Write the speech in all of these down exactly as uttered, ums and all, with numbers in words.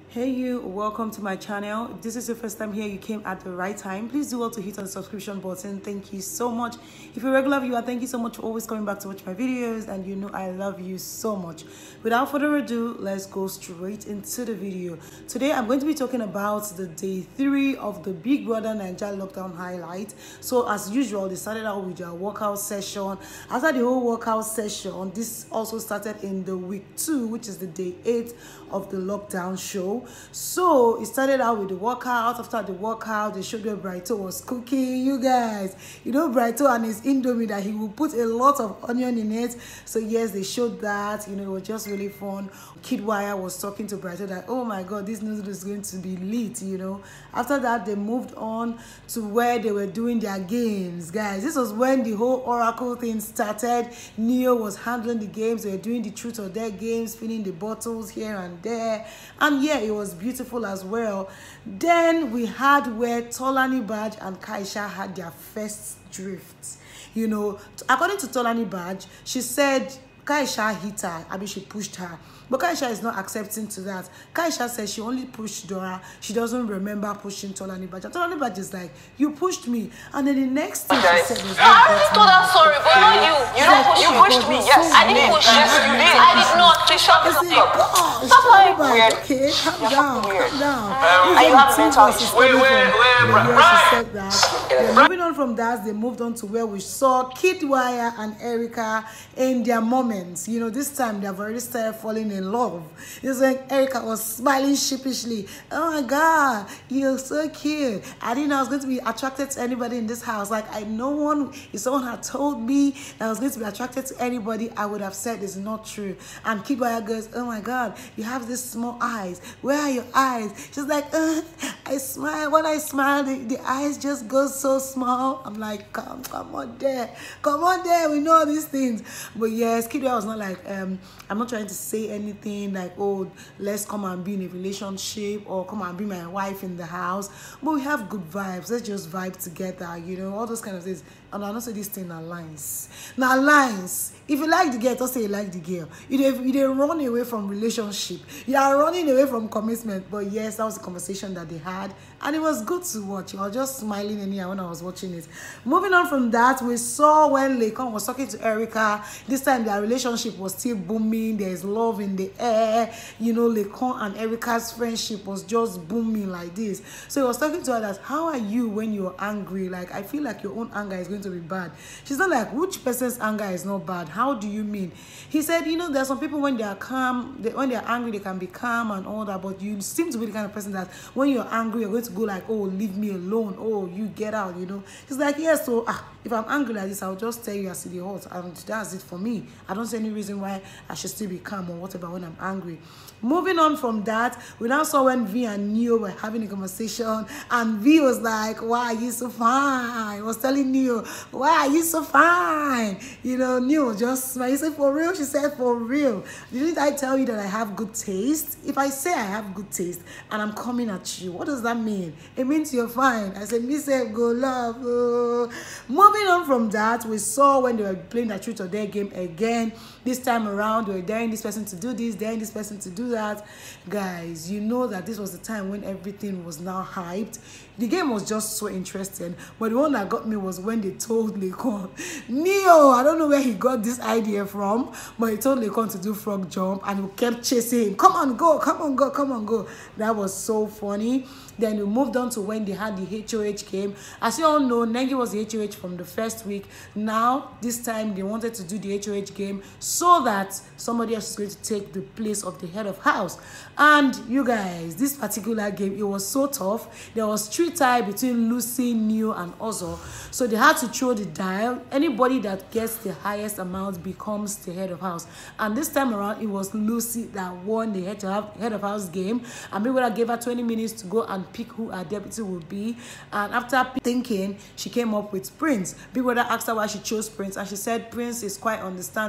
Hey you, welcome to my channel. If this is your first time here, you came at the right time. Please do well to hit on the subscription button. Thank you so much. If you're a regular viewer, thank you so much for always coming back to watch my videos, and you know I love you so much. Without further ado, let's go straight into the video. Today I'm going to be talking about the day three of the Big Brother Naija lockdown highlight. So as usual, they started out with their workout session. After the whole workout session, this also started in the week two, which is the day eight of the lockdown show. So it started out with the workout. After the workout, they showed where Brighto was cooking. You guys, you know Brighto and his indomie that he will put a lot of onion in it. So yes, they showed that. You know, it was just really fun. Kid Wire was talking to Brighto that, oh my god, this noodle is going to be lit, you know. After that, they moved on to where they were doing their games. Guys, this was when the whole Oracle thing started. Neo was handling the games. They were doing the truth or dare games, filling the bottles here and there. And yeah, it was beautiful as well. Then we had where Tolani Badge and Kaisha had their first drift. You know, according to Tolani Badge, she said Kaisha hit her. I mean, she pushed her. But Kaisha is not accepting to that. Kaisha says she only pushed Dora. She doesn't remember pushing Tolani Badge. And Tolani Badge is like, you pushed me. And then the next thing she said was, I already told her sorry, but not you. You don't push you pushed me. Yes, I didn't push you. You did. I did not. Please shut up. Stop lying. Weird. Okay, calm down. Calm down. Are you having mental issues? Wait, wait, wait. She said that. Then moving on from that, they moved on to where we saw Kid Wire and Erica in their moments. You know, this time they've already started falling in love. It's like Erica was smiling sheepishly. Oh my god, you're so cute. I didn't know I was going to be attracted to anybody in this house. Like, I no one, if someone had told me that I was going to be attracted to anybody, I would have said it's not true. And Kid Wire goes, oh my god, you have these small eyes. Where are your eyes? She's like, uh, I smile. When I smile, the, the eyes just go so small. I'm like, come, come on there. Come on there. We know all these things. But yes, Kid Wire was not like, um, I'm not trying to say anything like, oh, let's come and be in a relationship or come and be my wife in the house. But we have good vibes. Let's just vibe together, you know, all those kind of things. And I don't say this thing alliance. Now alliance. If you like the girl, don't say you like the girl. You they, you they run away from relationship. You are running away from commitment. But yes, that was the conversation that they had. And it was good to watch. I was just smiling anyhow when I was watching it. Moving on from that, we saw when Lekon was talking to Erica. This time their relationship was still booming. There's love in the air. You know, Lekon and Erica's friendship was just booming like this. So he was talking to her that, how are you when you're angry? Like, I feel like your own anger is going to be bad. She's not like, which person's anger is not bad? How do you mean? He said, you know, there are some people when they are calm, they, when they are angry, they can be calm and all that, but you seem to be the kind of person that when you're angry, you're going to go like, oh, leave me alone. Oh, you get out, you know. He's like, yes, yeah, so ah, if I'm angry like this, I'll just tell you I see the hot, and that's it for me. I don't see any reason why I should still be calm or whatever when I'm angry. Moving on from that, we now saw when V and Neo were having a conversation, and V was like, why are you so fine? I was telling Neo, why are you so fine? You know, Neo just smiled. He said, for real? She said, for real. Didn't I tell you that I have good taste? If I say I have good taste and I'm coming at you, what does that mean? It means you're fine. I said, me say, go love. Oh. Moving on from that, we saw when they were playing the truth or dare game again. This time around, they were daring this person to do this, daring this person to do that. Guys, you know that this was the time when everything was now hyped. The game was just so interesting, but the one that got me was when they told Lekon, Neo, I don't know where he got this idea from, but he told Lekon to do frog jump, and he kept chasing him. Come on, go, come on, go, come on, go. That was so funny. Then we moved on to when they had the H O H game. As you all know, Nengi was the H O H from the first week. Now, this time, they wanted to do the H O H game so that somebody else is going to take the place of the head of house. And you guys, this particular game, it was so tough. There was three tie between Lucy, Neo, and Ozo. So they had to throw the dial. Anybody that gets the highest amount becomes the head of house. And this time around, it was Lucy that won the head of, head of house game. And people that gave her twenty minutes to go and pick who her deputy would be. And after thinking, she came up with Prince. Big Brother asked her why she chose Prince, and she said Prince is quite understanding.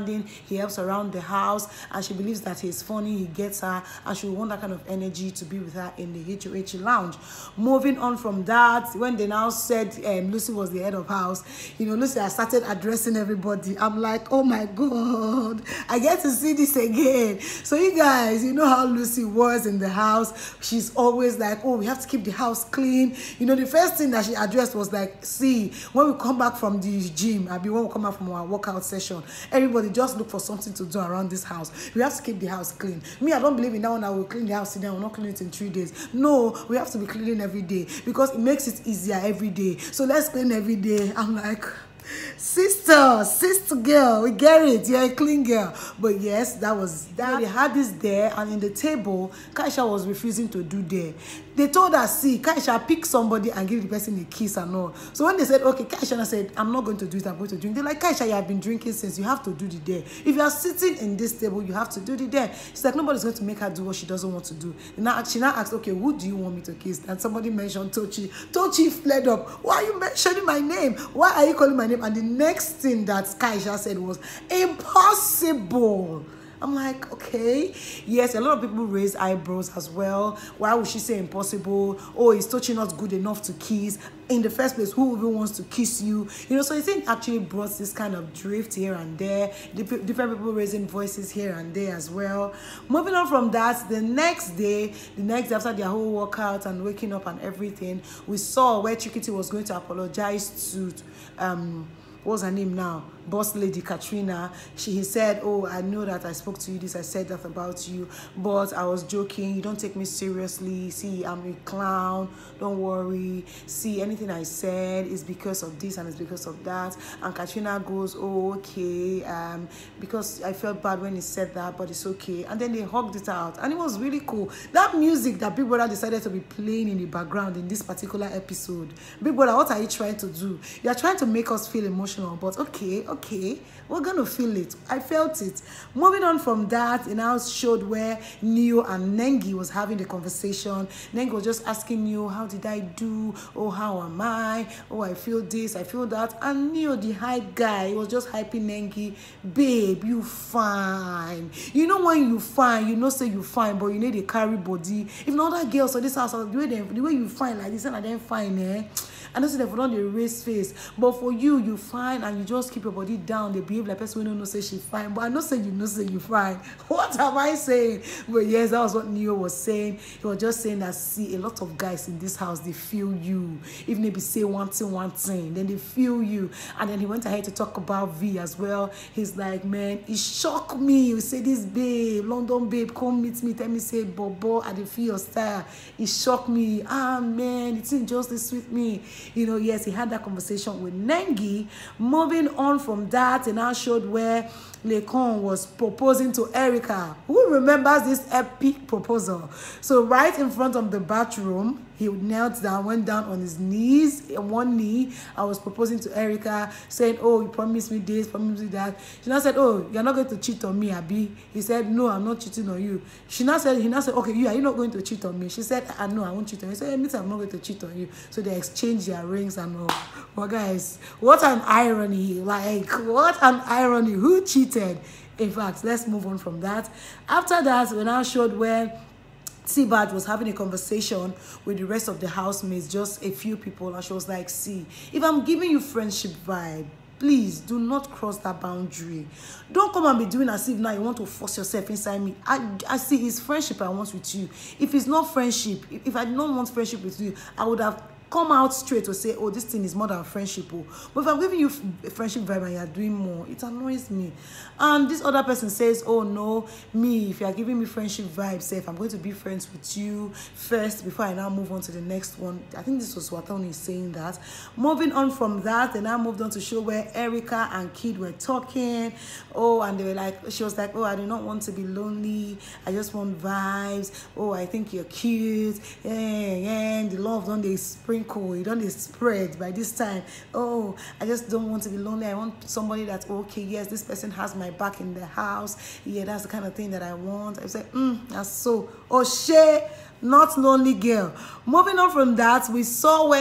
he helps around the house, and she believes that he's funny, he gets her, and she will want that kind of energy to be with her in the H O H lounge. Moving on from that, when they now said um, Lucy was the head of house, you know, Lucy has started addressing everybody. I'm like, oh my God, I get to see this again. So you guys, you know how Lucy was in the house. She's always like, oh, we have to keep the house clean. You know, the first thing that she addressed was like, see, when we come back from the gym, I mean, when we come back from our workout session, everybody just look for something to do around this house. We have to keep the house clean. Me, I don't believe in that one. I will clean the house today, I will not clean it in three days. No, we have to be cleaning every day because it makes it easier every day. So let's clean every day. I'm like, sister, sister girl, we get it. You're a clean girl. But yes, that was that. They had this there, and in the table, Kaisha was refusing to do there. They told her, see, Kaisha, pick somebody and give the person a kiss and all. So when they said, okay, Kaisha said, I'm not going to do it, I'm going to drink. They're like, Kaisha, you have been drinking since, you have to do the day. If you are sitting in this table, you have to do the day. She's like, nobody's going to make her do what she doesn't want to do. And now she now asked, okay, who do you want me to kiss? And somebody mentioned Tochi. Tochi fled up. Why are you mentioning my name? Why are you calling my name? And the next thing that Kaisha said was, impossible. I'm like, okay. Yes, a lot of people raise eyebrows as well. Why would she say impossible? Oh, is Tochi not good enough to kiss? In the first place, who even wants to kiss you? You know, so I think actually brought this kind of drift here and there. Different people raising voices here and there as well. Moving on from that, the next day, the next day after their whole workout and waking up and everything, we saw where Chikiti was going to apologize to um what's her name now? Boss lady Katrina. She he said, oh, I know that I spoke to you this, I said that about you, but I was joking. You don't take me seriously. See, I'm a clown. Don't worry. See, anything I said is because of this and it's because of that. And Katrina goes, oh, okay, um, because I felt bad when he said that, but it's okay. And then they hugged it out, and it was really cool. That music that Big Brother decided to be playing in the background in this particular episode. Big Brother, what are you trying to do? You're trying to make us feel emotional, but okay, okay, we're gonna feel it. I felt it. Moving on from that, it now showed where Neo and Nengi was having the conversation. Nengi was just asking Neo, how did I do? Oh, how am I? Oh, I feel this, I feel that. And Neo, the hype guy, was just hyping Nengi. Babe, you fine. You know when you fine, you know say you fine, but you need a carry body. If not other girls or this house, the way, they, the way you fine like this, and I didn't fine, eh? I know they don't the raise face, but for you, you fine and you just keep your body down. They behave like person who don't say she fine, but I know say you know say you fine. What am I saying? But yes, that was what Neo was saying. He was just saying that, see, a lot of guys in this house, they feel you. Even if they say one thing, one thing, then they feel you. And then he went ahead to talk about V as well. He's like, man, it shocked me. You say this babe, London babe, come meet me, tell me say Bobo, I didn't feel your style. It shocked me. Ah man, it didn't just this with me. You know, yes, he had that conversation with Nengi. Moving on from that, and now showed where Lekon was proposing to Erica. Who remembers this epic proposal? So right in front of the bathroom, he knelt down, went down on his knees, on one knee. I was proposing to Erica, saying, oh, you promised me this, promised me that. She now said, oh, you're not going to cheat on me, Abi. He said, no, I'm not cheating on you. She now said, he now said, okay, you are you not going to cheat on me? She said, I know, I won't cheat on you. He said, I'm not going to cheat on you. So they exchanged their rings and all. Well, guys, what an irony. Like, what an irony. Who cheated? In fact, let's move on from that. After that, we now showed where T-Bad was having a conversation with the rest of the housemates, just a few people, and she was like, see, if I'm giving you friendship vibe, please do not cross that boundary. Don't come and be doing as if now you want to force yourself inside me. I, I see it's friendship I want with you. If it's not friendship, if, if I don't want friendship with you, I would have come out straight to say, oh, this thing is more than friendship. Oh. But if I'm giving you a friendship vibe and you're doing more, it annoys me. And this other person says, oh, no, me, if you're giving me friendship vibes, say, if I'm going to be friends with you first before I now move on to the next one. I think this was Watoni saying that. Moving on from that, they now moved on to show where Erica and Kid were talking. Oh, and they were like, she was like, oh, I do not want to be lonely. I just want vibes. Oh, I think you're cute. Yeah, yeah, the love don't they spring. Cool, you don't spread by this time. Oh, I just don't want to be lonely. I want somebody that's okay. Yes, this person has my back in the house. Yeah, that's the kind of thing that I want. I say, mm, that's so. Oh, she, not lonely girl. Moving on from that, we saw when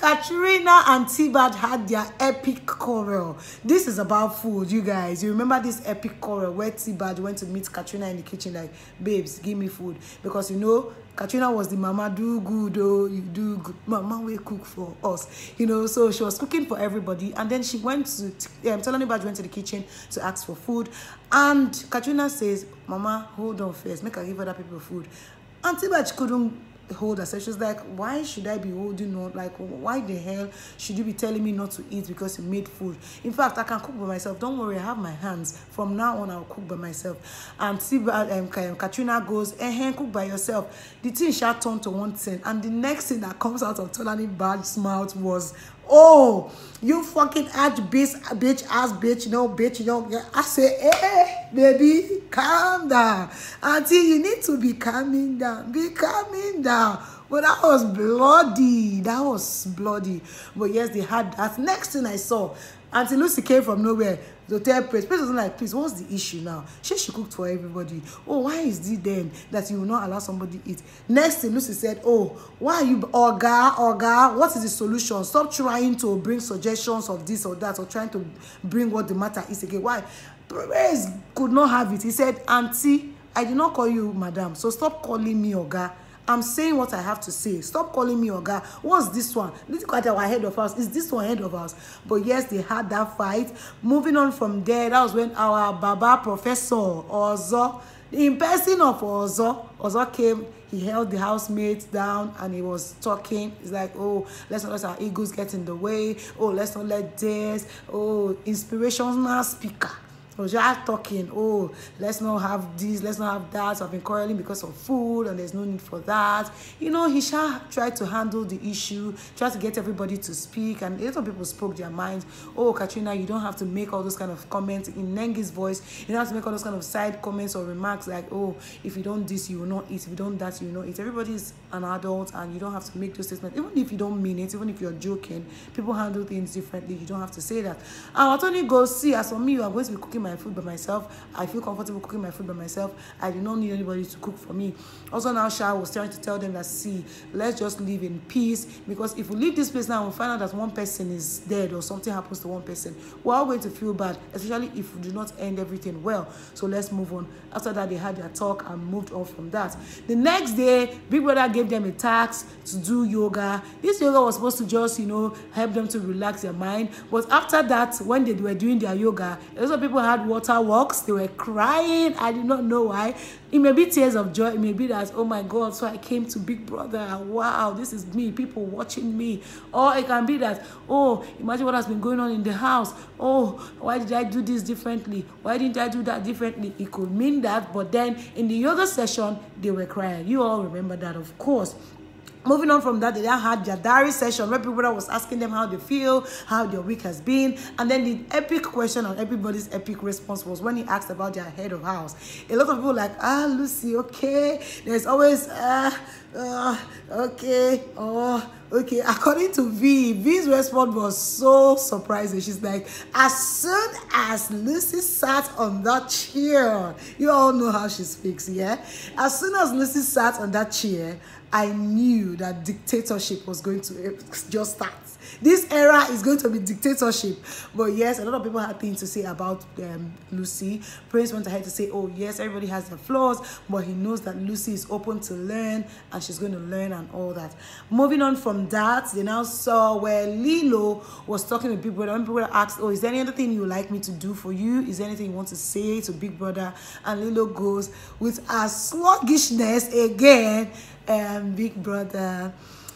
Katrina and T-Bad had their epic quarrel. This is about food, you guys. You remember this epic quarrel where T-Bad went to meet Katrina in the kitchen like, babes, give me food. Because, you know, Katrina was the mama, do good, oh, you do good. Mama will cook for us. You know, so she was cooking for everybody. And then she went to, um, T-Bad went to the kitchen to ask for food. And Katrina says, Mama, hold on first. Make her give other people food. And T-Bad couldn't hold herself. She was like, why should I be holding on? Like, why the hell should you be telling me not to eat because you made food? In fact, I can cook by myself. Don't worry, I have my hands. From now on, I'll cook by myself. And see, um, Katrina goes, eh, cook by yourself. The thing shall turn to one thing. And the next thing that comes out of T-Bad's mouth was, oh, you fucking ass bitch, bitch, ass bitch, you know, bitch, you know. I say, eh, baby, calm down. Auntie, you need to be calming down. Be calming down. But that was bloody. That was bloody. But yes, they had that. Next thing I saw, Auntie Lucy came from nowhere to tell Praise. Praise was like, please, what's the issue now? She, she cooked for everybody. Oh, why is it then that you will not allow somebody eat? Next thing, Lucy said, oh, why are you, Oga, Oga, what is the solution? Stop trying to bring suggestions of this or that or trying to bring what the matter is again. Why? Praise could not have it. He said, Auntie, I did not call you madam, so stop calling me Oga. I'm saying what I have to say. Stop calling me Oga. What's this one? Look at our head of house. Is this one head of house? But yes, they had that fight. Moving on from there, that was when our Baba Professor Ozo, in person of Ozo, Ozo came. He held the housemates down and he was talking. He's like, oh, let's not let our egos get in the way. Oh, let's not let this. Oh, inspirational speaker. So just talking, oh, let's not have this, let's not have that. So I've been quarreling because of food and there's no need for that. You know, he shall try to handle the issue, try to get everybody to speak. And a lot of people spoke their minds. Oh, Katrina, you don't have to make all those kind of comments in Nengi's voice. You don't have to make all those kind of side comments or remarks like, oh, if you don't this, you will not eat. If you don't that, you will not eat. Everybody's an adult and you don't have to make those statements. Even if you don't mean it, even if you're joking, people handle things differently. You don't have to say that. And Attorney goes, see, as for me, you are going to be cooking my food by myself. I feel comfortable cooking my food by myself. I do not need anybody to cook for me. Also now Sha was trying to tell them that, see, let's just live in peace, because if we leave this place now and we find out that one person is dead or something happens to one person, we're all going to feel bad, especially if we do not end everything well. So let's move on. After that, they had their talk and moved on from that. The next day, Big Brother gave them a task to do yoga. This yoga was supposed to just, you know, help them to relax their mind. But after that, when they were doing their yoga, a lot of people had water walks. They were crying. I did not know why. It may be tears of joy. It may be that, oh my God, so I came to Big Brother. Wow, this is me. People watching me. Or it can be that, oh, imagine what has been going on in the house. Oh, why did I do this differently? Why didn't I do that differently? It could mean that. But then in the yoga session, they were crying. You all remember that, of course. Moving on from that, they then had their diary session where people was asking them how they feel, how their week has been. And then the epic question and everybody's epic response was when he asked about their head of house. A lot of people were like, ah, Lucy, okay. There's always, ah, uh, uh, okay, oh, okay. According to V, V's response was so surprising. She's like, as soon as Lucy sat on that chair, you all know how she speaks, yeah? As soon as Lucy sat on that chair, I knew that dictatorship was going to just start. This era is going to be dictatorship. But yes, a lot of people had things to say about um, Lucy. Prince went ahead to say, oh yes, everybody has their flaws, but he knows that Lucy is open to learn and she's going to learn and all that. Moving on from that, they now saw where Lilo was talking to Big Brother. When Big Brother asked, oh, is there anything you would like me to do for you? Is there anything you want to say to Big Brother? And Lilo goes with a sluggishness again, um, Big Brother,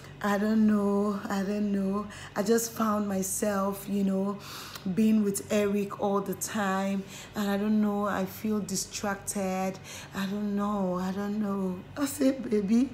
I don't know, I don't know. I just found myself, you know, being with Eric all the time. And I don't know, I feel distracted. I don't know, I don't know. I said, baby,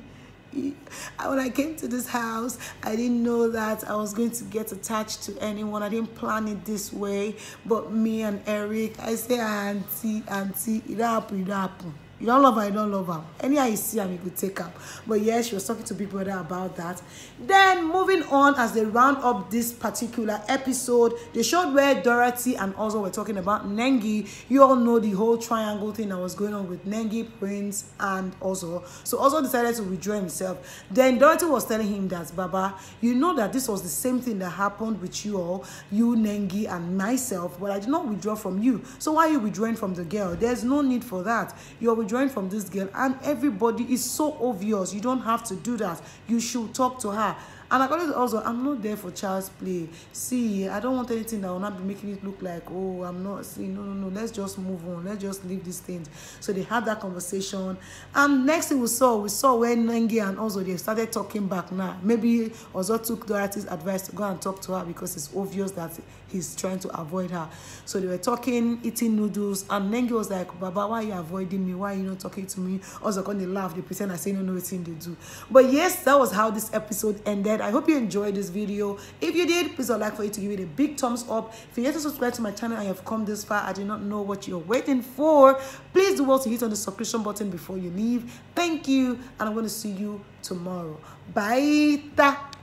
when I came to this house, I didn't know that I was going to get attached to anyone. I didn't plan it this way. But me and Eric, I say, auntie, auntie, it happen, it happen. You don't love her, you don't love her. Anyhow you see her, you could take her. But yes, she was talking to Big Brother about that. Then moving on, as they round up this particular episode, they showed where Dorothy and also were talking about Nengi. You all know the whole triangle thing that was going on with Nengi, Prince, and also. So also decided to withdraw himself. Then Dorothy was telling him that, Baba, you know that this was the same thing that happened with you all, you, Nengi, and myself, but I did not withdraw from you. So why are you withdrawing from the girl? There's no need for that. You're withdrawing from this girl, and everybody is so obvious. You don't have to do that. You should talk to her. And according to also, I'm not there for child's play. See, I don't want anything that will not be making it look like, oh, I'm not. See, no, no, no. Let's just move on. Let's just leave these things. So they had that conversation. And next thing we saw, we saw when Nengi and also they started talking back now. Maybe also took Dorothy's advice to go and talk to her because it's obvious that he's trying to avoid her. So they were talking, eating noodles, and Nengi was like, Baba, why are you avoiding me? Why are you not talking to me? Also, when they laugh, they pretend I say no, no, it's in they do. But yes, that was how this episode ended. I hope you enjoyed this video. If you did, please I'd like for you to give it a big thumbs up. If you're yet to subscribe to my channel and you have come this far, I do not know what you're waiting for. Please do well to hit on the subscription button before you leave. Thank you, and I'm going to see you tomorrow. Bye.